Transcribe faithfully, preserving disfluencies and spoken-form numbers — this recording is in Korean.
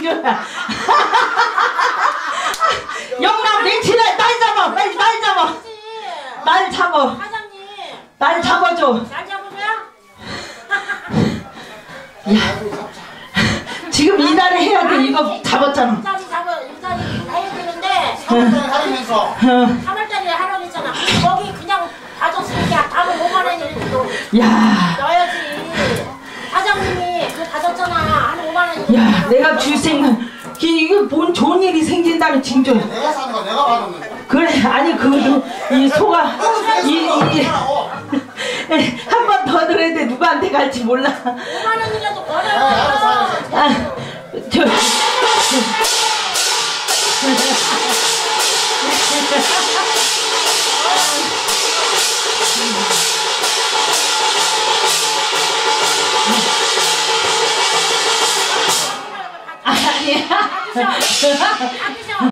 지효야. 영남 맹치네. 날 잡아. 빨리 날 잡아. 날 잡아. 사장님. 날 잡아줘. 날 잡으세요? 야. 지금 이 달에 해야 돼. 이거 잡았잖아. 이 달이 잡아. 이 달이 해야 되는데. 삼월달에 하면서. 삼월달에 하라고 했잖아. 거기 그냥 봐줬으니까 다음에 오만 원이라도 야. 넣어야지. 사장님이 그 봐줬잖아. 한 오만 원이. 야, 내가 줄 생각. 이게 뭔 좋은 일이 생긴다면 징조. 내가 사는 거 내가 받았는데. 그래, 아니 그것도 이 소가 이한 번 더 들어야 돼. 누구한테 갈지 몰라. 오만 원이라도 벌어요. 아, 저. 아니야.